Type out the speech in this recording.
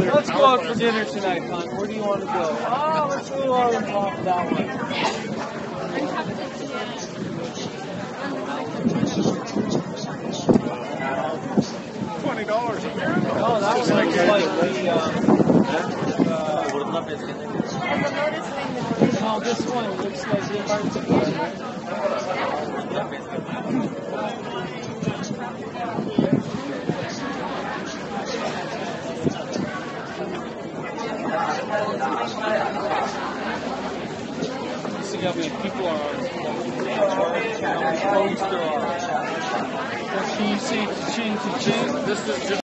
Let's go out for dinner tonight, hon. Where do you want to go? Oh, let's go out and off that one. $20 a pair? Oh, that was like the no, this one looks like the apartment. See how many people are on the poster. Can you see change the change? This is just